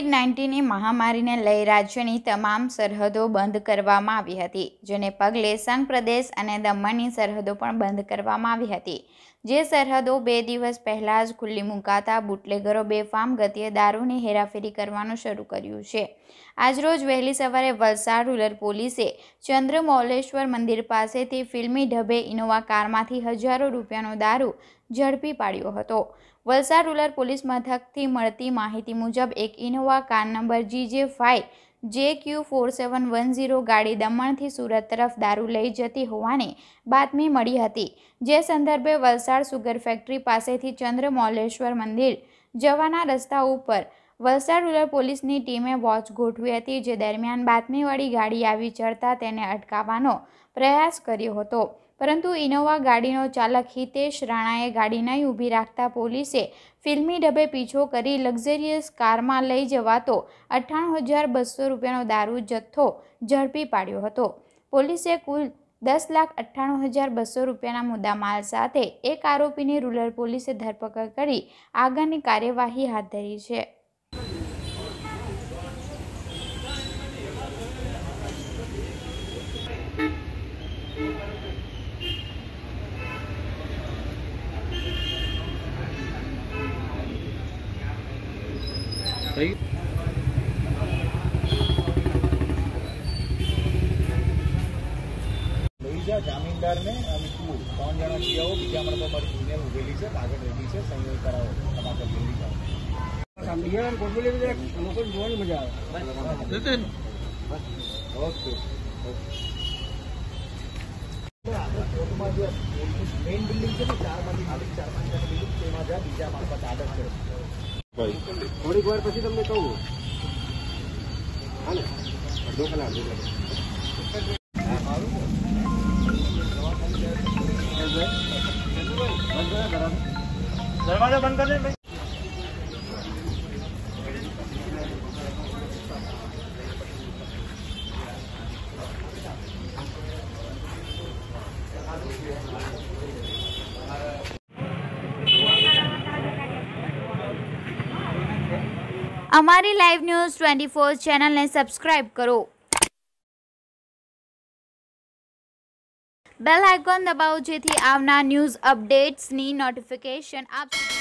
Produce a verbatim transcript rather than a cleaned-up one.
Covid નાઇન્ટીનની મહામારીને લઈ રાજ્યની તમામ સરહદો બંધ કરવામાં આવી હતી, જેને પગલે સંઘ પ્રદેશ અને દમણની સરહદો પણ બંધ કરવામાં આવી હતી, જે સરહદો બે દિવસ પહેલા જ ખુલ્લી મુકાતા બુટલેગરો બેફામ ગતિએ દારૂની હેરાફેરી કરવાનું શરૂ કર્યું છે। આજરોજ વહેલી સવારે વલસાડ રૂરલ પોલીસે ચંદ્રમૌલેશ્વર મંદિર પાસેથી ફિલ્મી ઢબે ઇનોવા કારમાંથી હજારો રૂપિયાનો દારૂ ઝડપી પાડ્યો હતો। વલસાડ રૂરલ પોલીસ મથકથી મળતી માહિતી મુજબ એક Innova car number G J five J Q four seven one zero ગાડી દમણથી સુરત તરફ દારૂ લઈ જતી હોવાની બાતમી મળી હતી, જે સંદર્ભે વલસાડ સુગર ફેક્ટરી પાસેથી ચંદ્રમૌલેશ્વર મંદિર જવાના રસ્તા ઉપર વલસાડ રૂરલ પોલીસની ટીમે વોચ ગોઠવી હતી, જે દરમિયાન બાતમીવાળી ગાડી આવી ચડતા તેને અટકાવવાનો પ્રયાસ કર્યો હતો, પરંતુ ઇનોવા ગાડીનો ચાલક હિતેશ રાણાએ ગાડી નહીં ઊભી રાખતા પોલીસે ફિલ્મી ઢબે પીછો કરી લક્ઝરિયસ કારમાં લઈ જવાતો અઠ્ઠાણું હજાર બસો રૂપિયાનો દારૂ જથ્થો ઝડપી પાડ્યો હતો। પોલીસે કુલ દસ લાખ અઠ્ઠાણું હજાર બસો રૂપિયાના મુદ્દામાલ સાથે એક આરોપીની રૂરલ પોલીસે ધરપકડ કરી આગળની કાર્યવાહી હાથ ધરી છે। જામીનદાર ને અને તું ત્રણ જણા જીયાઓ બીજા નંબર પર જુનિયર ઉભેલી છે, કાગળ રેડી છે, સંયોગ કરાવો તમારે જલ્દી જાઓ બિહાર ગોઠવેલી છે, લોકો જોવાની મજા આવે। ઓકે કોર્ટમાં જે મેઇન બિલ્ડિંગ છે ને ચારમાંથી ખાલી ચાર પાંચ બિલ્ડિંગ તેમાં જ્યાં બીજા મારફત આદત છે થોડીક વાર પછી તમને કહું હા ને અડધો કલાક दरवाजा बंद कर दे। અમારી લાઈવ ન્યૂઝ ટ્વેન્ટી ફોર ચેનલને સબસ્ક્રાઇબ કરો, બેલ આઇકોન દબાવો જેથી આવનાર ન્યૂઝ અપડેટ્સની નોટિફિકેશન આપ